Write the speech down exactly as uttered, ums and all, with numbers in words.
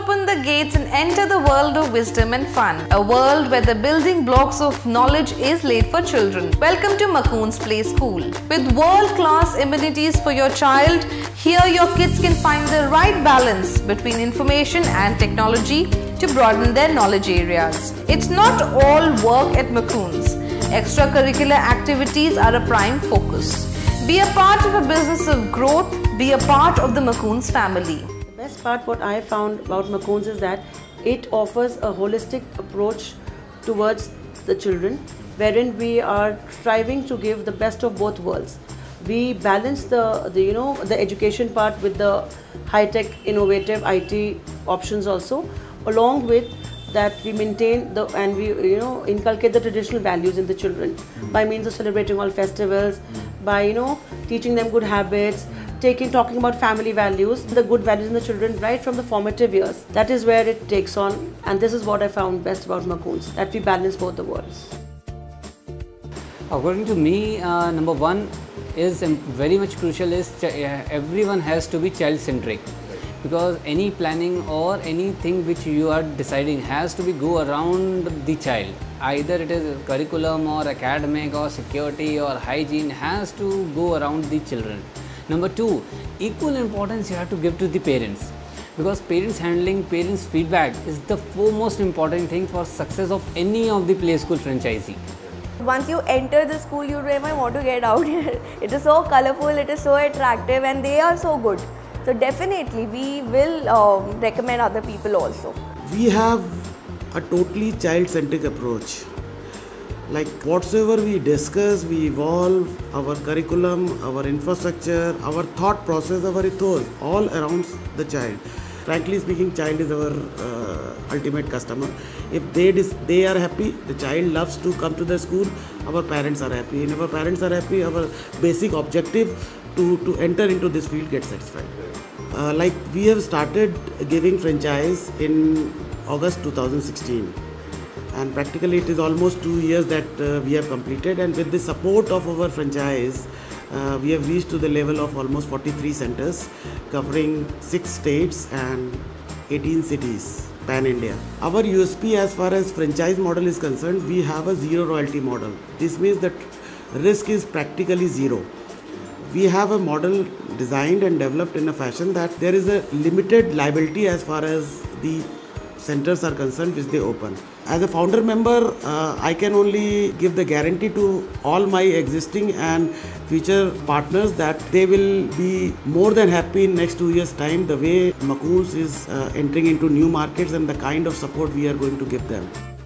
open the gates and enter the world of wisdom and fun. A world where the building blocks of knowledge is laid for children. Welcome to Macoons Play School. With world-class amenities for your child, here your kids can find the right balance between information and technology to broaden their knowledge areas. It's not all work at Macoons. Extracurricular activities are a prime focus. Be a part of a business of growth. Be a part of the Macoons family. The best part what I found about Macoons is that it offers a holistic approach towards the children, wherein we are striving to give the best of both worlds. We balance the, the you know the education part with the high-tech, innovative I T options also. Along with that, we maintain the and we you know inculcate the traditional values in the children by means of celebrating all festivals, by you know teaching them good habits, taking talking about family values, the good values in the children right from the formative years. That is where it takes on, and this is what I found best about Macoons, that we balance both the worlds. According to me, uh, number one is very much crucial is ch everyone has to be child-centric. Because any planning or anything which you are deciding has to be go around the child. Either it is curriculum or academic or security or hygiene has to go around the children. Number two, equal importance you have to give to the parents. Because parents handling, parents feedback is the foremost important thing for success of any of the play school franchisee. Once you enter the school, you really want to get out here. It is so colorful, it is so attractive, and they are so good. So definitely we will um, recommend other people also. We have a totally child-centric approach. Like whatsoever we discuss, we evolve our curriculum, our infrastructure, our thought process, our ethos, all around the child. Frankly speaking, child is our uh, ultimate customer. If they they are happy, the child loves to come to the school, our parents are happy. And if our parents are happy, our basic objective to, to enter into this field gets satisfied. Uh, like we have started giving franchise in August two thousand sixteen, and practically it is almost two years that uh, we have completed, and with the support of our franchise uh, we have reached to the level of almost forty-three centers covering six states and eighteen cities pan India. Our U S P as far as franchise model is concerned, we have a zero royalty model. This means that risk is practically zero. We have a model designed and developed in a fashion that there is a limited liability as far as the centers are concerned which they open. As a founder member, uh, I can only give the guarantee to all my existing and future partners that they will be more than happy in next two years time the way Macoons is uh, entering into new markets and the kind of support we are going to give them.